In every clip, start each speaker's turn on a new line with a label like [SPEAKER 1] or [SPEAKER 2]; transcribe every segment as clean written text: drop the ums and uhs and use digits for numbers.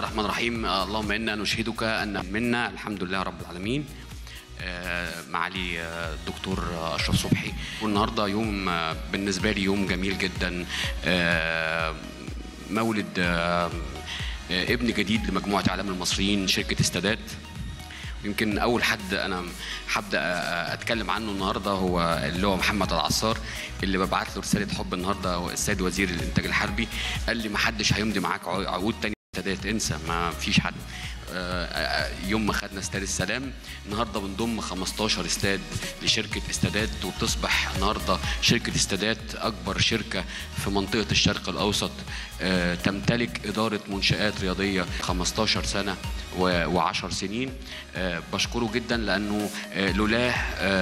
[SPEAKER 1] الرحمن الرحيم. اللهم إنا نشهدك أن منا الحمد لله رب العالمين. معالي الدكتور أشرف صبحي، والنهارده يوم بالنسبة لي يوم جميل جدا، مولد ابن جديد لمجموعة إعلام المصريين شركة استادات. يمكن أول حد أنا هبدأ أتكلم عنه النهارده هو اللي هو محمد العصار، اللي ببعت له رسالة حب النهارده. السيد وزير الإنتاج الحربي قال لي ما حدش هيمضي معاك عقود تاني استادات، انسى، ما فيش حد. يوم ما خدنا استاد السلام، النهارده بنضم 15 استاد لشركه استادات، وتصبح النهارده شركه استادات اكبر شركه في منطقه الشرق الاوسط تمتلك اداره منشآت رياضيه 15 سنه و10 سنين. بشكره جدا لانه لولاه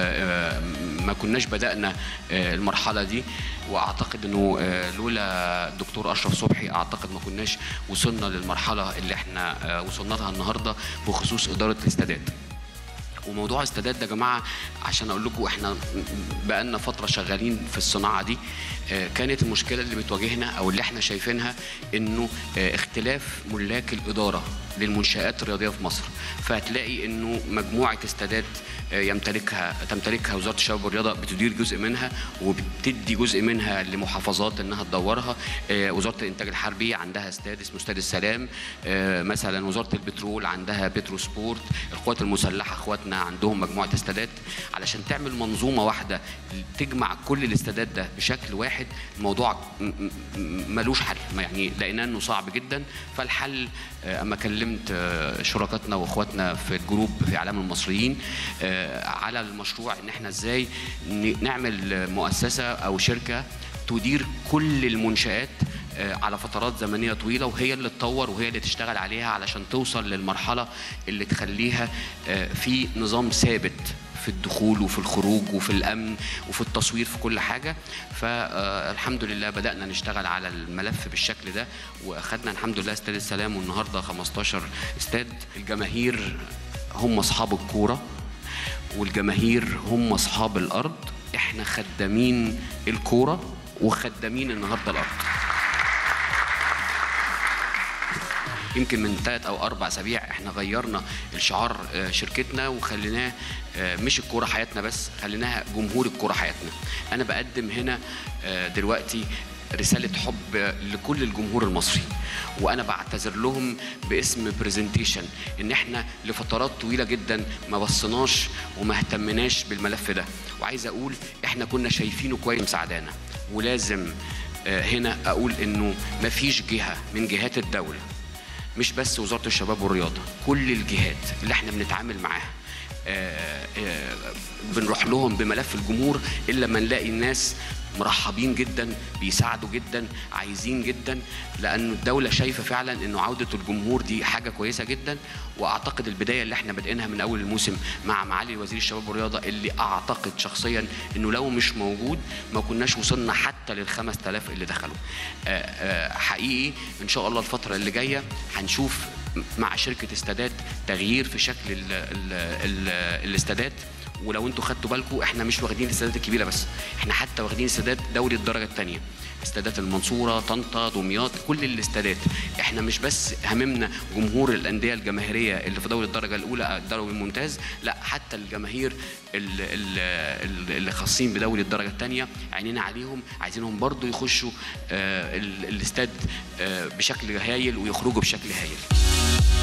[SPEAKER 1] ما كناش بدأنا المرحله دي، واعتقد انه لولا الدكتور اشرف صبحي اعتقد ما كناش وصلنا للمرحله اللي احنا وصلنا لها النهارده بخصوص اداره الاستادات. وموضوع الاستادات ده يا جماعه عشان اقول لكم احنا بقالنا فتره شغالين في الصناعه دي. كانت المشكله اللي بتواجهنا او اللي احنا شايفينها انه اختلاف ملاك الاداره للمنشآت الرياضيه في مصر. فهتلاقي انه مجموعه استادات تمتلكها وزاره الشباب والرياضه، بتدير جزء منها وبتدي جزء منها لمحافظات انها تدورها. وزاره الانتاج الحربي عندها استاد اسمه استاد السلام، مثلا وزاره البترول عندها بترو سبورت، القوات المسلحه اخواتنا عندهم مجموعه استادات. علشان تعمل منظومه واحده تجمع كل الاستادات ده بشكل واحد، الموضوع ملوش حل، يعني لقينا انه صعب جدا. فالحل اما كلمت شركاتنا واخواتنا في الجروب في اعلام المصريين على المشروع ان احنا ازاي نعمل مؤسسه او شركه تدير كل المنشآت على فترات زمنيه طويله، وهي اللي تطور وهي اللي تشتغل عليها علشان توصل للمرحله اللي تخليها في نظام ثابت في الدخول وفي الخروج وفي الامن وفي التصوير في كل حاجه. فالحمد لله بدانا نشتغل على الملف بالشكل ده، واخدنا الحمد لله استاد السلام، والنهارده 15 استاد. الجماهير هم اصحاب الكوره، والجماهير هم اصحاب الارض. احنا خدامين الكوره وخدامين النهارده الارض. يمكن من 3 أو 4 أسابيع احنا غيرنا الشعار شركتنا وخليناه مش الكوره حياتنا بس، خليناها جمهور الكوره حياتنا. انا بقدم هنا دلوقتي رسالة حب لكل الجمهور المصري، وأنا بعتذر لهم باسم برزنتيشن إن إحنا لفترات طويلة جدا ما بصناش وما اهتمناش بالملف ده. وعايز أقول إحنا كنا شايفينه كويس مساعدانا، ولازم هنا أقول إنه مفيش جهة من جهات الدولة، مش بس وزارة الشباب والرياضة، كل الجهات اللي احنا بنتعامل معاها بنروح لهم بملف الجمهور إلا ما نلاقي الناس مرحبين جدا، بيساعدوا جدا، عايزين جدا، لأن الدولة شايفة فعلا إنه عودة الجمهور دي حاجة كويسة جدا. وأعتقد البداية اللي احنا بادئينها من أول الموسم مع معالي وزير الشباب والرياضة، اللي أعتقد شخصيا إنه لو مش موجود ما كناش وصلنا حتى لل5000 اللي دخلوا. حقيقي إن شاء الله الفترة اللي جاية هنشوف مع شركة استادات تغيير في شكل الاستادات. ولو انتوا خدتوا بالكم احنا مش واخدين الاستادات الكبيره بس، احنا حتى واخدين استادات دوري الدرجه الثانيه، استادات المنصوره، طنطا، دمياط، كل الاستادات. احنا مش بس هممنا جمهور الانديه الجماهيريه اللي في دوري الدرجه الاولى الدوري الممتاز، لا حتى الجماهير اللي خاصين بدوري الدرجه الثانيه عينينا عليهم، عايزينهم برضو يخشوا الاستاد بشكل هايل ويخرجوا بشكل هايل.